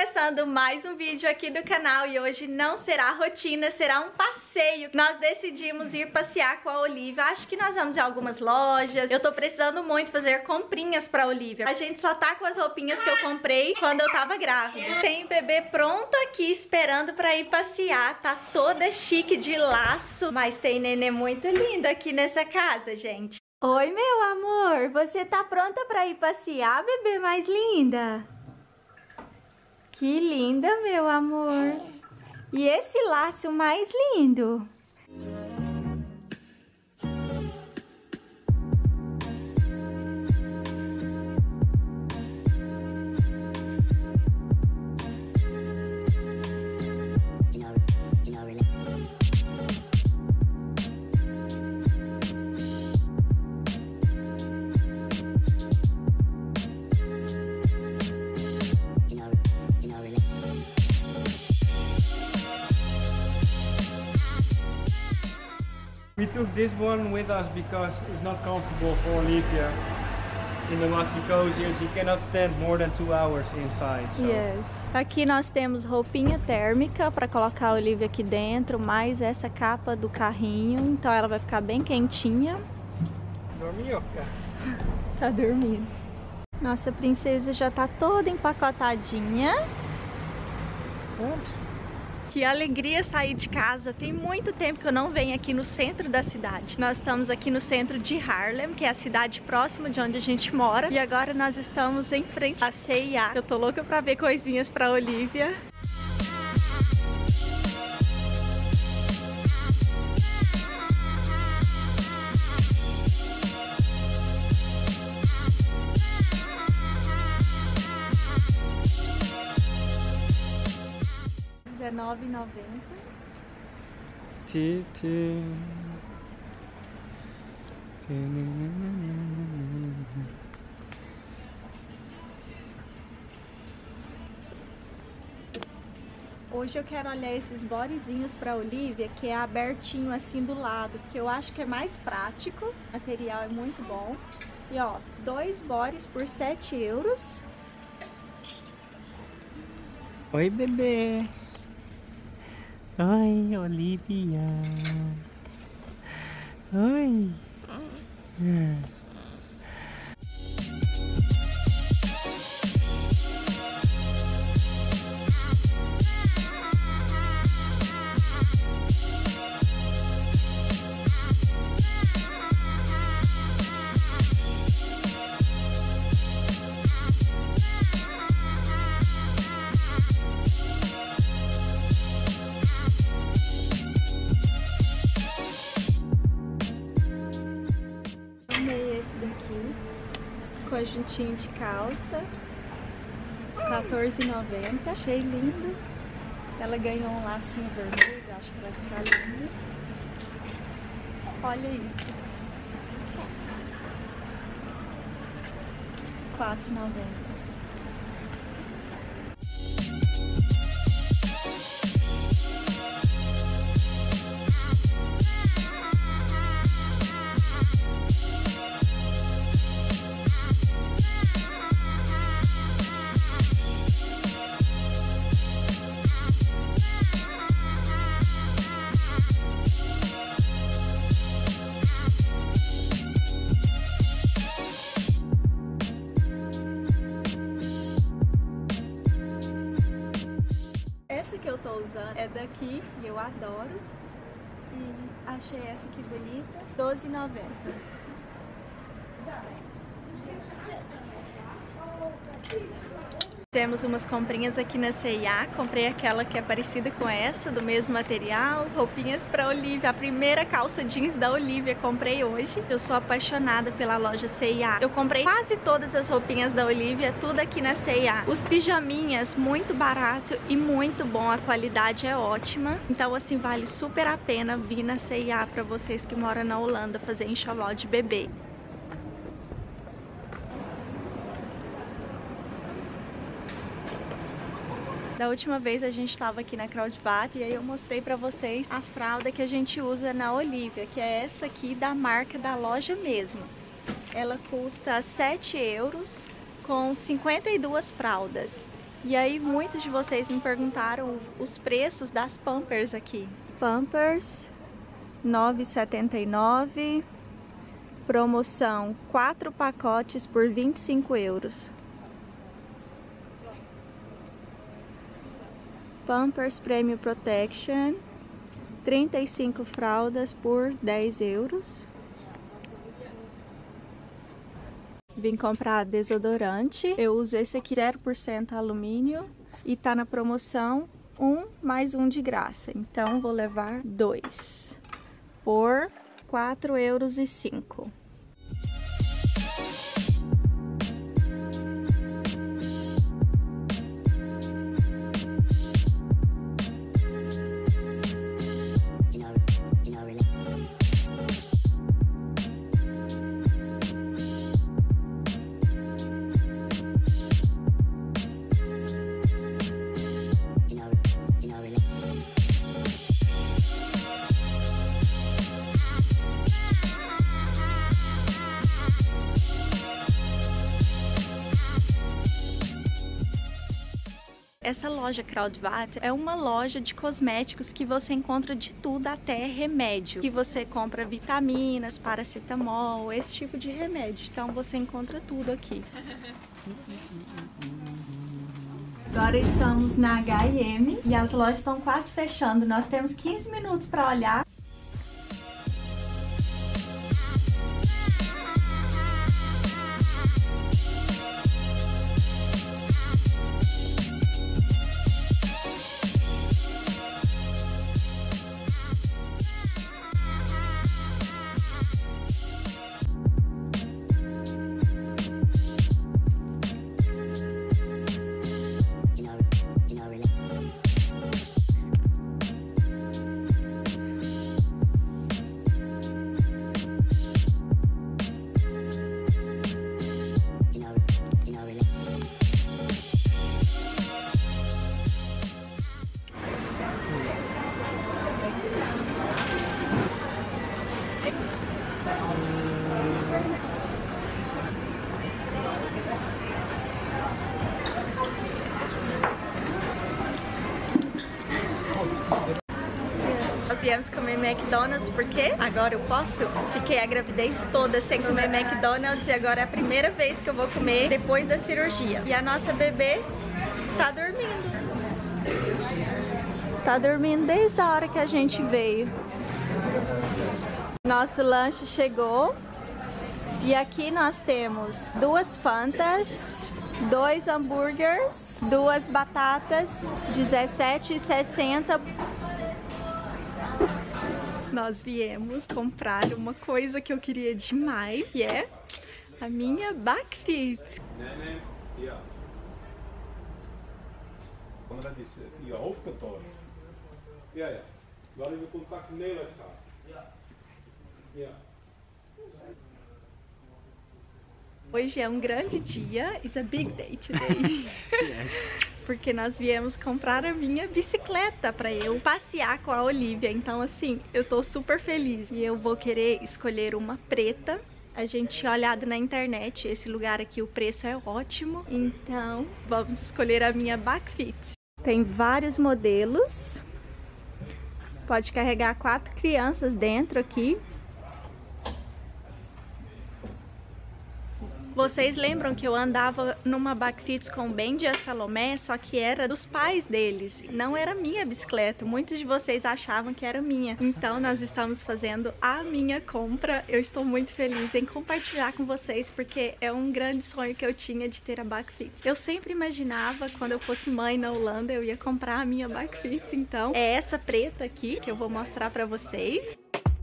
começando mais um vídeo aqui do canal e hoje não será rotina, será um passeio. Nós decidimos ir passear com a Olivia, acho que nós vamos em algumas lojas. Eu tô precisando muito fazer comprinhas pra Olivia. A gente só tá com as roupinhas que eu comprei quando eu tava grávida. Tem o bebê pronto aqui esperando pra ir passear, tá toda chique de laço, mas tem nenê muito lindo aqui nessa casa, gente. Oi, meu amor, você tá pronta pra ir passear, bebê mais linda? Que linda, meu amor. E esse laço mais lindo. We took this one with us because it's not comfortable for Olivia in the maxi cozy as she cannot stand more than 2 hours inside. So. Yes. Aqui nós temos roupinha térmica para colocar a Olivia aqui dentro, mais essa capa do carrinho, então ela vai ficar bem quentinha. Dormioca. Tá dormindo. Nossa princesa já tá toda empacotadinha. Oops. Que alegria sair de casa, tem muito tempo que eu não venho aqui no centro da cidade. Nós estamos aqui no centro de Haarlem, que é a cidade próxima de onde a gente mora. E agora nós estamos em frente à C&A. Eu tô louca pra ver coisinhas pra Olivia. R$19,90. Hoje eu quero olhar esses bodezinhos para Olivia, que é abertinho assim do lado, porque eu acho que é mais prático. O material é muito bom. E ó, 2 bodies por 7 euros. Oi, bebê. Oi, Olivia. Oi. Esse daqui, conjuntinho de calça, R$14,90. Achei lindo. Ela ganhou um lacinho vermelho, acho que vai ficar lindo. Olha isso. R$4,90. Essa que eu tô usando é daqui e eu adoro. E achei essa aqui bonita, R$12,90. Temos umas comprinhas aqui na C&A, comprei aquela que é parecida com essa, do mesmo material, roupinhas pra Olivia, a primeira calça jeans da Olivia comprei hoje. Eu sou apaixonada pela loja C&A. Eu comprei quase todas as roupinhas da Olivia, tudo aqui na C&A. Os pijaminhas, muito barato e muito bom, a qualidade é ótima. Então assim, vale super a pena vir na C&A pra vocês que moram na Holanda fazer enxoval de bebê. Da última vez a gente estava aqui na Kruidvat e aí eu mostrei pra vocês a fralda que a gente usa na Olivia, que é essa aqui da marca da loja mesmo. Ela custa 7 euros com 52 fraldas. E aí muitos de vocês me perguntaram os preços das Pampers aqui. Pampers, R$ 9,79. Promoção, 4 pacotes por 25 euros. Pampers Premium Protection, 35 fraldas por 10 euros. Vim comprar desodorante, eu uso esse aqui 0% alumínio e tá na promoção 1 mais 1 de graça, então vou levar 2 por 4,05 euros. Essa loja Kruidvat é uma loja de cosméticos que você encontra de tudo, até remédio. Que você compra vitaminas, paracetamol, esse tipo de remédio. Então você encontra tudo aqui. Agora estamos na H&M e as lojas estão quase fechando. Nós temos 15 minutos para olhar. Nós viemos comer McDonald's porque agora eu posso. Fiquei a gravidez toda sem comer McDonald's e agora é a primeira vez que eu vou comer depois da cirurgia. E a nossa bebê tá dormindo. Tá dormindo desde a hora que a gente veio. Nosso lanche chegou. E aqui nós temos 2 Fantas, 2 hambúrgueres, 2 batatas, R$17,60. Nós viemos comprar uma coisa que eu queria demais, que é a minha Backfit. Ja. Maar dat is via hoofdkantoor. Ja, ja. We hadden contact in Nederland gehad. Ja. Ja. Hoje é um grande dia, it's a big day today. Porque nós viemos comprar a minha bicicleta para eu passear com a Olivia. Então assim, eu tô super feliz. E eu vou querer escolher uma preta. A gente tinha olhado na internet, esse lugar aqui o preço é ótimo. Então vamos escolher a minha Backfit. Tem vários modelos. Pode carregar 4 crianças dentro aqui. Vocês lembram que eu andava numa Backfit com o Bendy e a Salomé, só que era dos pais deles, não era minha bicicleta. Muitos de vocês achavam que era minha. Então nós estamos fazendo a minha compra. Eu estou muito feliz em compartilhar com vocês, porque é um grande sonho que eu tinha de ter a Backfit. Eu sempre imaginava, quando eu fosse mãe na Holanda, eu ia comprar a minha Backfit. Então é essa preta aqui que eu vou mostrar pra vocês.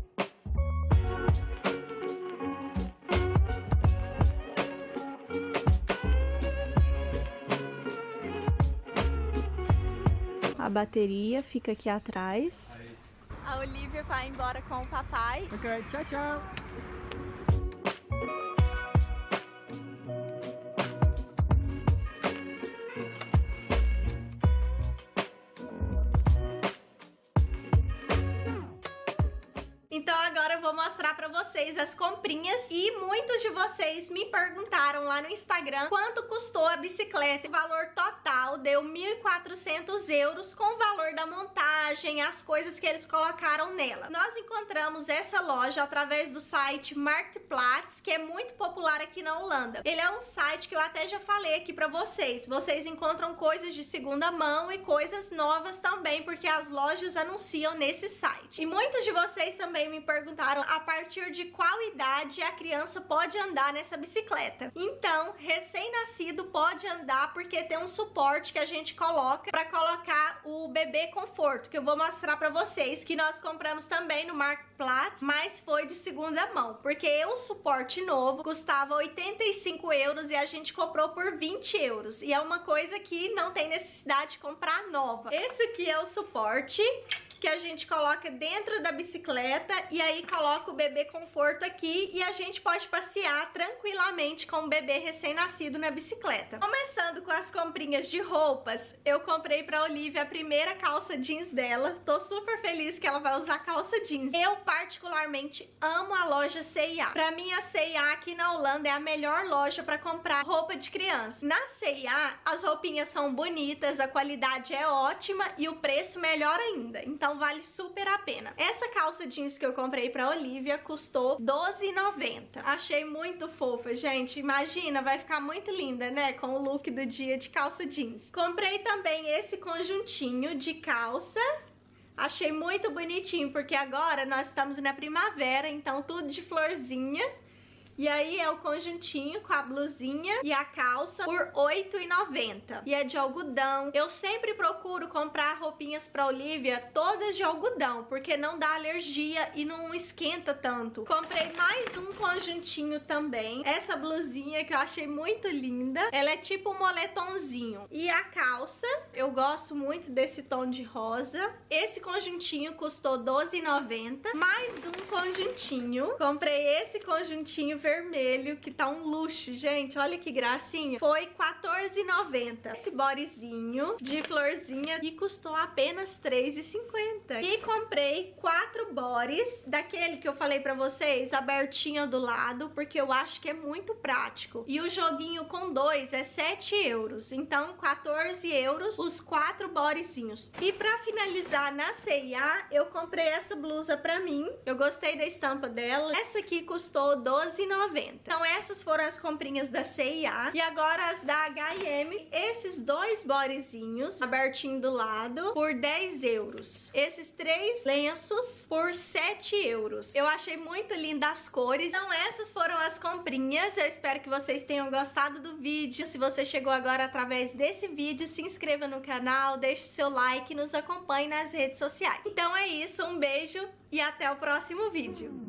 A bateria fica aqui atrás. A Olivia vai embora com o papai. Ok, tchau, tchau. Então agora eu vou mostrar pra vocês as comprinhas e muitos de vocês me perguntaram lá no Instagram quanto custou a bicicleta. O valor total deu 1.400 euros com o valor da montagem, as coisas que eles colocaram nela. Nós encontramos essa loja através do site Marktplaats, que é muito popular aqui na Holanda. Ele é um site que eu até já falei aqui pra vocês. Vocês encontram coisas de segunda mão e coisas novas também, porque as lojas anunciam nesse site. E muitos de vocês também me perguntaram a partir de qual idade a criança pode andar nessa bicicleta. Então, recém-nascido pode andar porque tem um suporte que a gente coloca para colocar o bebê conforto, que eu vou mostrar para vocês, que nós compramos também no Marktplaats, mas foi de segunda mão, porque o suporte novo custava 85 euros e a gente comprou por 20 euros. E é uma coisa que não tem necessidade de comprar nova. Esse aqui é o suporte que a gente coloca dentro da bicicleta e aí coloca o bebê conforto aqui e a gente pode passear tranquilamente com o bebê recém-nascido na bicicleta. Começando com as comprinhas de roupas, eu comprei pra Olivia a primeira calça jeans dela. Tô super feliz que ela vai usar calça jeans. Eu particularmente amo a loja C&A. Pra mim a C&A aqui na Holanda é a melhor loja pra comprar roupa de criança. Na C&A as roupinhas são bonitas, a qualidade é ótima e o preço melhor ainda. Então vale super a pena. Essa calça jeans que eu comprei pra Olivia custou R$12,90. Achei muito fofa, gente. Imagina, vai ficar muito linda, né? Com o look do dia de calça jeans. Comprei também esse conjuntinho de calça. Achei muito bonitinho, porque agora nós estamos na primavera, então tudo de florzinha. E aí é o conjuntinho com a blusinha e a calça por R$8,90. E é de algodão. Eu sempre procuro comprar roupinhas pra Olivia todas de algodão, porque não dá alergia e não esquenta tanto. Comprei mais um conjuntinho também. Essa blusinha que eu achei muito linda. Ela é tipo um moletomzinho. E a calça, eu gosto muito desse tom de rosa. Esse conjuntinho custou R$12,90. Mais um conjuntinho. Comprei esse conjuntinho vermelho, que tá um luxo, gente. Olha que gracinha. Foi R$14,90. Esse bodyzinho de florzinha e custou apenas R$3,50. E comprei 4 bodies, daquele que eu falei pra vocês, abertinho do lado, porque eu acho que é muito prático. E o joguinho com 2 é 7 euros. Então, 14 euros os 4 bodyzinhos. E pra finalizar, na C&A, eu comprei essa blusa pra mim. Eu gostei da estampa dela. Essa aqui custou R$12,90. Então essas foram as comprinhas da C&A. E agora as da H&M. Esses 2 bodyzinhos abertinho do lado por 10 euros. Esses 3 lenços por 7 euros. Eu achei muito linda as cores. Então essas foram as comprinhas. Eu espero que vocês tenham gostado do vídeo. Se você chegou agora através desse vídeo, se inscreva no canal, deixe seu like e nos acompanhe nas redes sociais. Então é isso, um beijo e até o próximo vídeo.